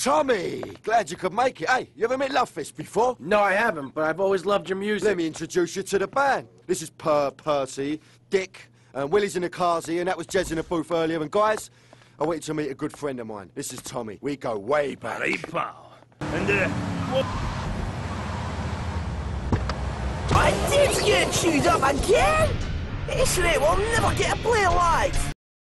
Tommy! Glad you could make it. Hey, you ever met Lovefist before? No, I haven't, but I've always loved your music. Let me introduce you to the band. This is Percy, Dick, and Willie's in the carsy, and that was Jez in the booth earlier. And guys, I want you to meet a good friend of mine. This is Tommy. We go way back. Hey, pal. And, I did get chewed up again! This rate will never get a play alive!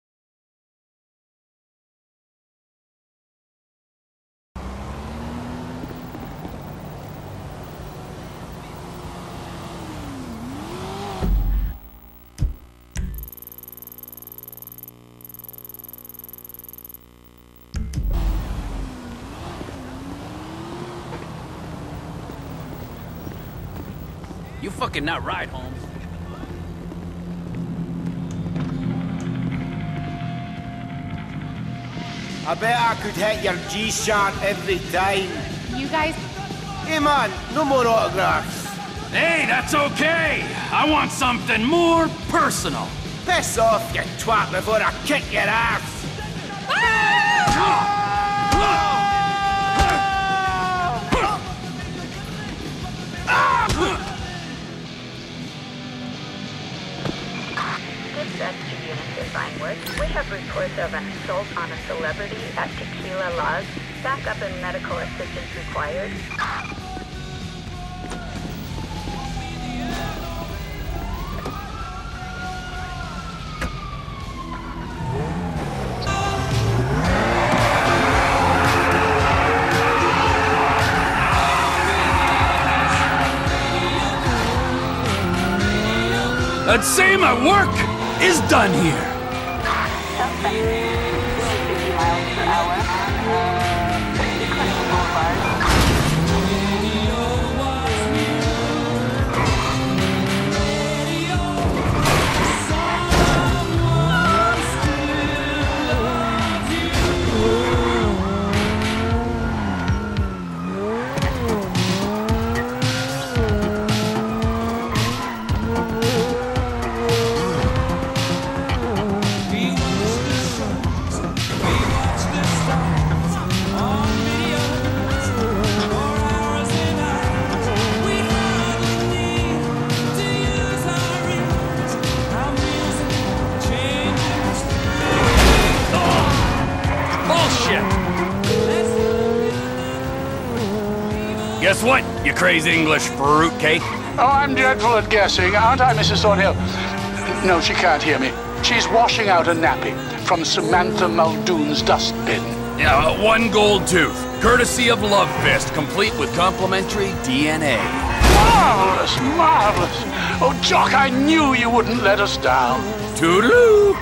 You fucking not right, Holmes. I bet I could hit your G-sharp every time. You guys... Hey man, no more autographs. Hey, that's okay. I want something more personal. Piss off, you twat, before I kick your ass. We have reports of an assault on a celebrity at Tequila Lodge. Backup and medical assistance required. I'd say my work is done here. Suspect 50 miles per hour on Clinton Boulevard. Guess what, you crazy English fruitcake? Oh, I'm dreadful at guessing, aren't I, Mrs. Thornhill? No, she can't hear me. She's washing out a nappy from Samantha Muldoon's dustbin. Yeah, one gold tooth, courtesy of Love Fist, complete with complimentary DNA. Marvelous, marvelous. Oh, Jock, I knew you wouldn't let us down. Toodaloo!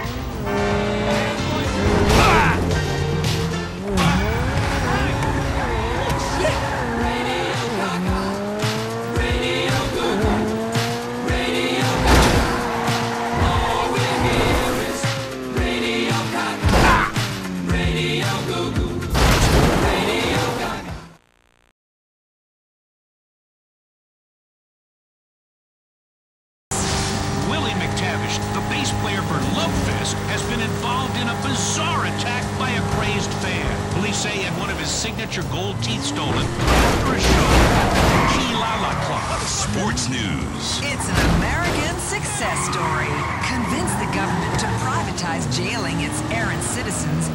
The bass player for Love Fist has been involved in a bizarre attack by a crazed fan. Police say he had one of his signature gold teeth stolen after a show at the Tequila Club. Sports news. It's an American success story. Convince the government to privatize jailing its errant citizens